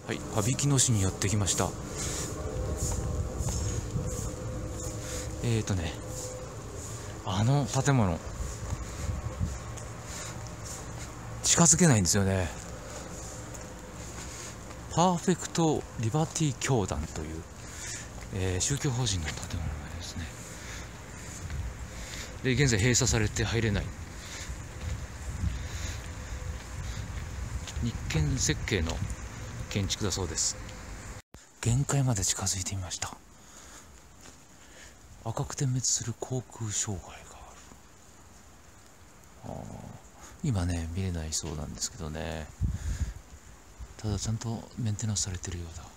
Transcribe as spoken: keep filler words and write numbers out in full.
はい、羽曳野市にやってきました。えーとね、あの建物、近づけないんですよね。パーフェクトリバティ教団という、えー、宗教法人の建物ですね。で、現在閉鎖されて入れない。日建設計の建築だそうです。限界まで近づいてみました。赤く点滅する航空障害がある。あ今ね見れないそうなんですけどね、ただちゃんとメンテナンスされてるようだ。